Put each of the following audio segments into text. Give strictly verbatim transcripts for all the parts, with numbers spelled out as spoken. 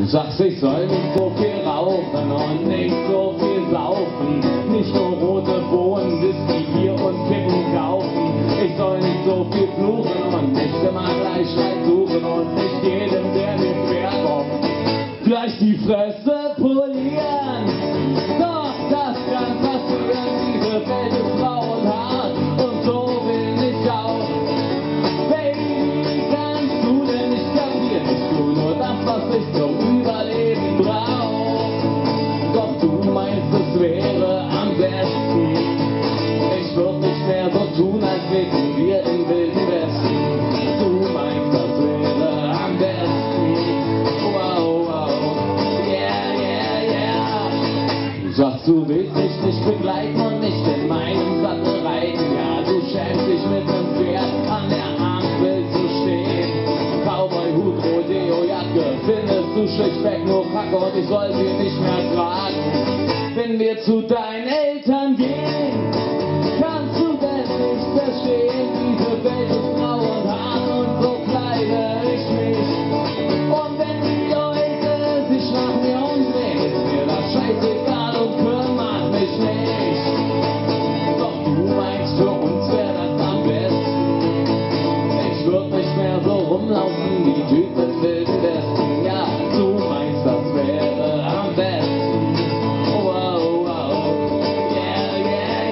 sagst, ich soll nicht so viel rauchen und nicht so viel saufen, nicht nur rote Bohnen, Whisky, Bier und Kippen kaufen. Ich soll nicht so viel fluchen und nicht immer gleich Streit suchen und nicht jedem, der mir quer kommt, gleich die Fresse polieren. Doch das kann passieren, diese Welt ist rau und hart und so bin ich auch. Baby, wie kannst du denn nicht kapieren? Ich tu nur das, was ich zum Überleben brauch. Doch du meinst, es wäre am besten, ich würd nicht mehr so tun, als wären wir im Wilden Westen. Du meinst, das wäre am besten. Wow, wow, yeah, yeah, yeah. Du sagst, du willst mich nicht begleiten und nicht in meinem Sattel reiten. Ja, du schämst dich mit nem Pferd an der Ampel zu stehen. Cowboy-Hut, Rodeo-Jacke, findest du schlichtweg nur Kacke und ich soll sie nicht mehr tragen. Wenn wir zu deinen Eltern gehen, kannst du denn nicht verstehen, diese Welt ist grau und hart und so kleide ich mich. Und wenn die Leute sich nach mir umdrehen, ist mir das scheißegal und kümmert mich nicht. Doch du meinst, für uns wäre das am besten. Ich würd nicht mehr so rumlaufen wie Typ im Wilden Westen. Ja, du meinst, das wäre am besten. Wow, wow, yeah, yeah,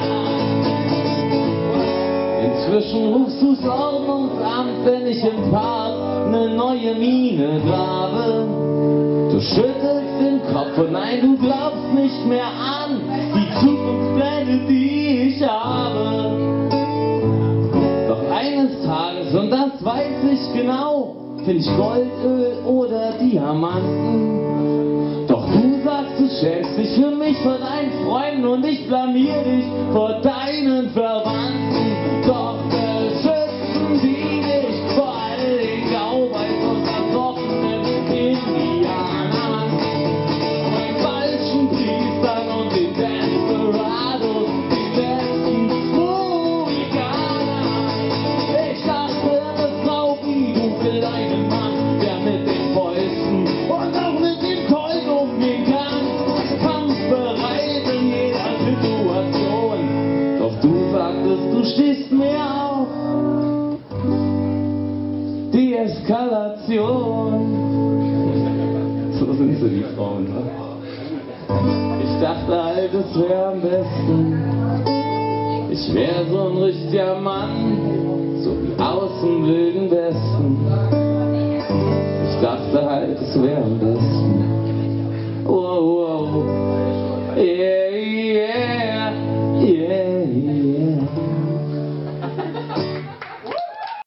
yeah. Inzwischen rufst du's Ordnungsamt, wenn ich im Park ne neue Mine grabe. Du schüttelst den Kopf und nein, du glaubst nicht mehr an die Zukunftspläne, die ich habe. Doch eines Tages, und das weiß ich genau, find ich Goldöl oder Diamanten. Doch du sagst, du schämst dich für mich vor deinen Freunden und ich blamier dich vor deinen Verwandten. Doch beschützen die dich vor all den Cowboys und versoffenen Indianern, den falschen Priestern und den Desperados, die letzten Mohikaner. Ich dachte, eine Frau wie du will einen Mann, der mit den Fäusten und auch mit dem Colt umgehen kann, kampfbereit in jeder Situation. Doch du sagtest, du stehst mir auf Deeskalation. So sind sie, die Frauen, ne? Ich dachte halt, es wäre am besten, ich wär so ein richtiger Mann, so wie aus dem Wilden Westen.